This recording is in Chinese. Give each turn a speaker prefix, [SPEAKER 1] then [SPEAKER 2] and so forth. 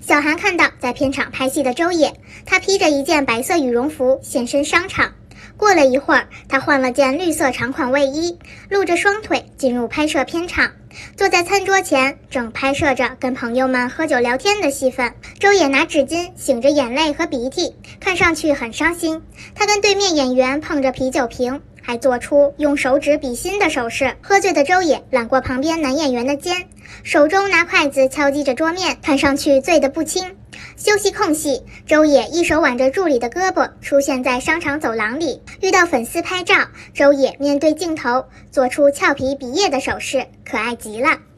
[SPEAKER 1] 小韩看到在片场拍戏的周也，他披着一件白色羽绒服现身商场。过了一会儿，他换了件绿色长款卫衣，露着双腿进入拍摄片场，坐在餐桌前，正拍摄着跟朋友们喝酒聊天的戏份。周也拿纸巾擤着眼泪和鼻涕，看上去很伤心。他跟对面演员碰着啤酒瓶，还做出用手指比心的手势。喝醉的周也揽过旁边男演员的肩，手中拿筷子敲击着桌面，看上去醉得不轻。休息空隙，周也一手挽着助理的胳膊出现在商场走廊里，遇到粉丝拍照，周也面对镜头做出俏皮比耶的手势，可爱极了。